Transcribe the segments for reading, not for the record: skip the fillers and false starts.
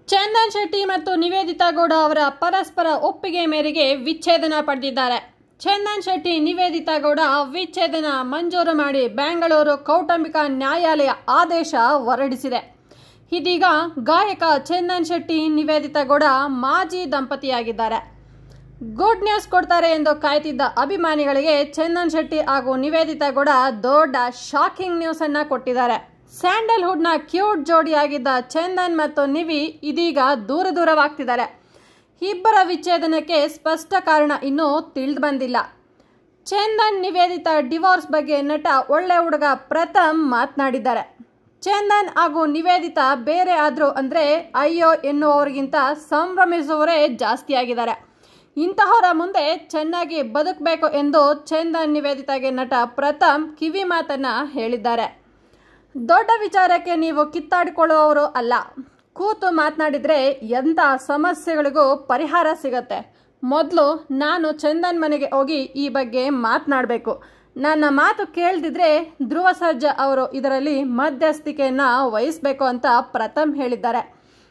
ಚಂದನ್ ಶೆಟ್ಟಿ ಮತ್ತು ನಿವೇದಿತಾ ಗೌಡ ಅವರ ಪರಸ್ಪರ ಒಪ್ಪಿಗೆ ಮೇರೆಗೆ ವಿಚ್ಛೇದನ ಪಡೆದಿದ್ದಾರೆ. ಚಂದನ್ ಶೆಟ್ಟಿ ನಿವೇದಿತಾ ಗೌಡ ವಿಚ್ಛೇದನ ಮಂಜೂರು ಮಾಡಿ ಬೆಂಗಳೂರು ಕೌಟುಂಬಿಕ ನ್ಯಾಯಾಲಯ ಆದೇಶ ಹೊರಡಿಸಿದೆ. ಇದೀಗ ಗಾಯಕ ಚಂದನ್ ಶೆಟ್ಟಿ ನಿವೇದಿತಾ ಗೌಡ ಮಾಜಿ ದಂಪತಿಯಾಗಿದ್ದಾರೆ. ಗುಡ್ ನ್ಯೂಸ್ ಕೊಡ್ತಾರೆ ಎಂದು ಕಾಯ್ತಿದ್ದ ಅಭಿಮಾನಿಗಳಿಗೆ ಚಂದನ್ ಶೆಟ್ಟಿ ಹಾಗೂ ನಿವೇದಿತಾ ಗೌಡ ದೊಡ್ಡ ಶಾಕಿಂಗ್ ನ್ಯೂಸ್ ಅನ್ನ ಕೊಟ್ಟಿದ್ದಾರೆ. ಸ್ಯಾಂಡಲ್ವುಡ್ನ ಕ್ಯೂಟ್ ಜೋಡಿಯಾಗಿದ್ದ ಚಂದನ್ ಮತ್ತು ನಿವಿ ಇದೀಗ ದೂರವಾಗ್ತಿದ್ದಾರೆ. ಇಬ್ಬರ ವಿಚ್ಛೇದನಕ್ಕೆ ಸ್ಪಷ್ಟ ಕಾರಣ ಇನ್ನೂ ತಿಳಿದು ಬಂದಿಲ್ಲ. ಚಂದನ್ ನಿವೇದಿತಾ ಡಿವೋರ್ಸ್ ಬಗ್ಗೆ ನಟ ಒಳ್ಳೆ ಹುಡುಗ ಪ್ರಥಮ್ ಮಾತನಾಡಿದ್ದಾರೆ. ಚಂದನ್ ಹಾಗೂ ನಿವೇದಿತಾ ಬೇರೆ ಆದ್ರು ಅಂದ್ರೆ ಅಯ್ಯೋ ಎನ್ನುವವರಿಗಿಂತ ಸಂಭ್ರಮಿಸುವವರೇ ಜಾಸ್ತಿ ಆಗಿದ್ದಾರೆ. ಇಂತಹವರ ಮುಂದೆ ಚೆನ್ನಾಗಿ ಬದುಕಬೇಕು ಎಂದು ಚಂದನ್ ನಿವೇದಿತಾಗೆ ನಟ ಪ್ರಥಮ್ ಕಿವಿ ಮಾತನ್ನ ಹೇಳಿದ್ದಾರೆ. ದೊಡ್ಡ ವಿಚಾರಕ್ಕೆ ನೀವು ಕಿತ್ತಾಡಿಕೊಳ್ಳುವವರು ಅಲ್ಲ. ಕೂತು ಮಾತನಾಡಿದ್ರೆ ಎಂಥ ಸಮಸ್ಯೆಗಳಿಗೂ ಪರಿಹಾರ ಸಿಗತ್ತೆ. ಮೊದಲು ನಾನು ಚಂದನ್ ಮನೆಗೆ ಹೋಗಿ ಈ ಬಗ್ಗೆ ಮಾತನಾಡಬೇಕು. ನನ್ನ ಮಾತು ಕೇಳದಿದ್ರೆ ಧ್ರುವ ಸರ್ಜಾ ಅವರು ಇದರಲ್ಲಿ ಮಧ್ಯಸ್ಥಿಕೆಯನ್ನು ವಹಿಸಬೇಕು ಅಂತ ಪ್ರಥಮ್ ಹೇಳಿದ್ದಾರೆ.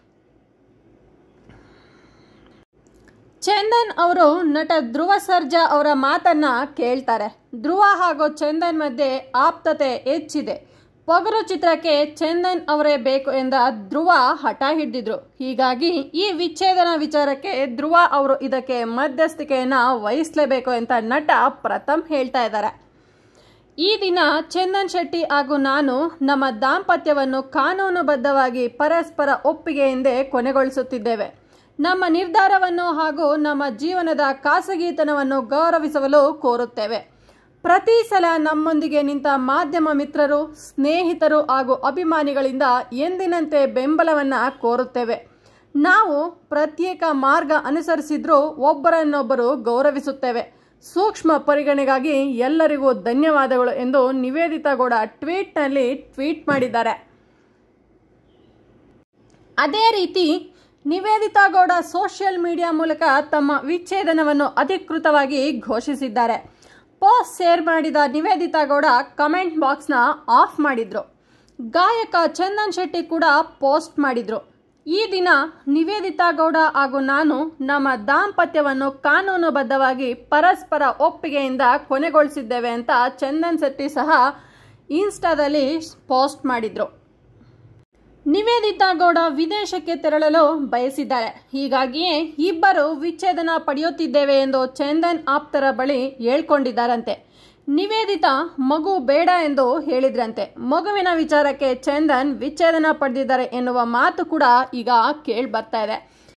ಚಂದನ್ ಅವರು ನಟ ಧ್ರುವ ಸರ್ಜಾ ಅವರ ಮಾತನ್ನ ಕೇಳ್ತಾರೆ. ಧ್ರುವ ಹಾಗೂ ಚಂದನ್ ಮಧ್ಯೆ ಆಪ್ತತೆ ಹೆಚ್ಚಿದೆ. ಪೊಗರು ಚಿತ್ರಕ್ಕೆ ಚಂದನ್ ಅವರೇ ಬೇಕು ಎಂದ ಧ್ರುವ ಹಠ ಹಿಡಿದಿದ್ರು. ಹೀಗಾಗಿ ಈ ವಿಚ್ಛೇದನ ವಿಚಾರಕ್ಕೆ ಧ್ರುವ ಅವರು ಇದಕ್ಕೆ ಮಧ್ಯಸ್ಥಿಕೆಯನ್ನ ವಹಿಸಲೇಬೇಕು ಅಂತ ನಟ ಪ್ರಥಮ್ ಹೇಳ್ತಾ ಇದ್ದಾರೆ. ಈ ದಿನ ಚಂದನ್ ಶೆಟ್ಟಿ ಹಾಗೂ ನಾನು ನಮ್ಮ ದಾಂಪತ್ಯವನ್ನು ಕಾನೂನುಬದ್ಧವಾಗಿ ಪರಸ್ಪರ ಒಪ್ಪಿಗೆಯಿಂದ ಕೊನೆಗೊಳಿಸುತ್ತಿದ್ದೇವೆ. ನಮ್ಮ ನಿರ್ಧಾರವನ್ನು ಹಾಗೂ ನಮ್ಮ ಜೀವನದ ಖಾಸಗಿತನವನ್ನು ಗೌರವಿಸಲು ಕೋರುತ್ತೇವೆ. ಪ್ರತಿ ಸಲ ನಮ್ಮೊಂದಿಗೆ ನಿಂತ ಮಾಧ್ಯಮ ಮಿತ್ರರು, ಸ್ನೇಹಿತರು ಹಾಗೂ ಅಭಿಮಾನಿಗಳಿಂದ ಎಂದಿನಂತೆ ಬೆಂಬಲವನ್ನು ಕೋರುತ್ತೇವೆ. ನಾವು ಪ್ರತ್ಯೇಕ ಮಾರ್ಗ ಅನುಸರಿಸಿದ್ರೂ ಒಬ್ಬರನ್ನೊಬ್ಬರು ಗೌರವಿಸುತ್ತೇವೆ. ಸೂಕ್ಷ್ಮ ಪರಿಗಣನೆಗಾಗಿ ಎಲ್ಲರಿಗೂ ಧನ್ಯವಾದಗಳು ಎಂದು ನಿವೇದಿತಾ ಗೌಡ ಟ್ವೀಟ್ನಲ್ಲಿ ಟ್ವೀಟ್ ಮಾಡಿದ್ದಾರೆ. ಅದೇ ರೀತಿ ನಿವೇದಿತಾ ಗೌಡ ಸೋಷಿಯಲ್ ಮೀಡಿಯಾ ಮೂಲಕ ತಮ್ಮ ವಿಚ್ಛೇದನವನ್ನು ಅಧಿಕೃತವಾಗಿ ಘೋಷಿಸಿದ್ದಾರೆ. ಪೋಸ್ಟ್ ಶೇರ್ ಮಾಡಿದ ನಿವೇದಿತಾ ಗೌಡ ಕಮೆಂಟ್ ಬಾಕ್ಸ್ನ ಆಫ್ ಮಾಡಿದ್ರು. ಗಾಯಕ ಚಂದನ್ ಶೆಟ್ಟಿ ಕೂಡ ಪೋಸ್ಟ್ ಮಾಡಿದ್ರು. ಈ ದಿನ ನಿವೇದಿತಾ ಗೌಡ ಹಾಗೂ ನಾನು ನಮ್ಮ ದಾಂಪತ್ಯವನ್ನು ಕಾನೂನುಬದ್ಧವಾಗಿ ಪರಸ್ಪರ ಒಪ್ಪಿಗೆಯಿಂದ ಕೊನೆಗೊಳಿಸಿದ್ದೇವೆ ಅಂತ ಚಂದನ್ ಶೆಟ್ಟಿ ಸಹ ಇನ್ಸ್ಟಾದಲ್ಲಿ ಪೋಸ್ಟ್ ಮಾಡಿದ್ರು. ನಿವೇದಿತಾ ಗೌಡ ವಿದೇಶಕ್ಕೆ ತೆರಳಲು ಬಯಸಿದ್ದಾರೆ. ಹೀಗಾಗಿಯೇ ಇಬ್ಬರು ವಿಚ್ಛೇದನ ಪಡೆಯುತ್ತಿದ್ದೇವೆ ಎಂದು ಚಂದನ್ ಆಪ್ತರ ಬಳಿ ಹೇಳ್ಕೊಂಡಿದ್ದಾರಂತೆ. ನಿವೇದಿತಾ ಮಗು ಬೇಡ ಎಂದು ಹೇಳಿದ್ರಂತೆ. ಮಗುವಿನ ವಿಚಾರಕ್ಕೆ ಚಂದನ್ ವಿಚ್ಛೇದನ ಪಡೆದಿದ್ದಾರೆ ಎನ್ನುವ ಮಾತು ಕೂಡ ಈಗ ಕೇಳಿ ಬರ್ತಾ ಇದೆ.